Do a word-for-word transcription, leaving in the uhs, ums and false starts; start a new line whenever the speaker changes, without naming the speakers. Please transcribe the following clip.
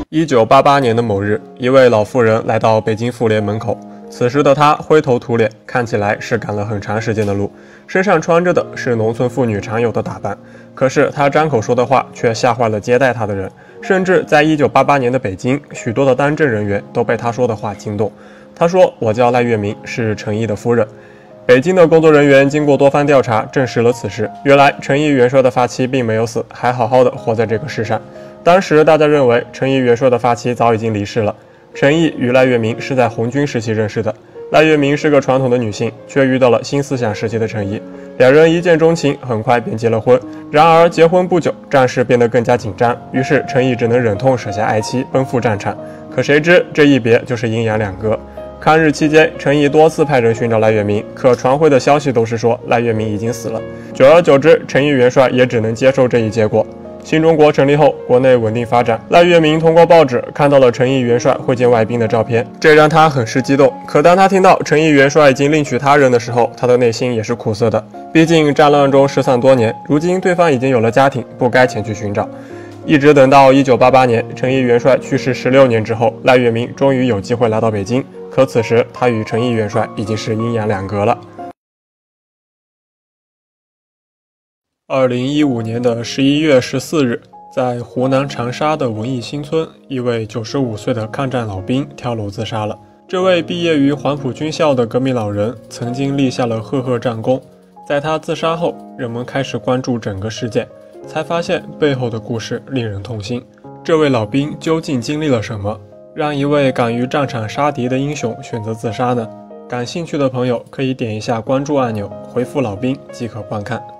一九八八年的某日，一位老妇人来到北京妇联门口。此时的她灰头土脸，看起来是赶了很长时间的路，身上穿着的是农村妇女常有的打扮。可是她张口说的话却吓坏了接待她的人，甚至在一九八八年的北京，许多的当政人员都被她说的话惊动。她说：“我叫赖月明，是陈毅的夫人。”北京的工作人员经过多番调查，证实了此事。原来陈毅元帅的发妻并没有死，还好好的活在这个世上。当时大家认为陈毅元帅的发妻早已经离世了。陈毅与赖月明是在红军时期认识的，赖月明是个传统的女性，却遇到了新思想时期的陈毅，两人一见钟情，很快便结了婚。然而结婚不久，战事变得更加紧张，于是陈毅只能忍痛舍下爱妻，奔赴战场。可谁知这一别就是阴阳两隔。抗日期间，陈毅多次派人寻找赖月明，可传回的消息都是说赖月明已经死了。久而久之，陈毅元帅也只能接受这一结果。新中国成立后，国内稳定发展，赖月明通过报纸看到了陈毅元帅会见外宾的照片，这让他很是激动。可当他听到陈毅元帅已经另娶他人的时候，他的内心也是苦涩的。毕竟战乱中失散多年，如今对方已经有了家庭，不该前去寻找。一直等到一九八八年，陈毅元帅去世十六年之后，赖月明终于有机会来到北京。可此时，他与陈毅元帅已经是阴阳两隔了。二零一五年的十一月十四日，在湖南长沙的文艺新村，一位九十五岁的抗战老兵跳楼自杀了。这位毕业于黄埔军校的革命老人，曾经立下了赫赫战功。在他自杀后，人们开始关注整个事件，才发现背后的故事令人痛心。这位老兵究竟经历了什么，让一位敢于战场杀敌的英雄选择自杀呢？感兴趣的朋友可以点一下关注按钮，回复老兵即可观看。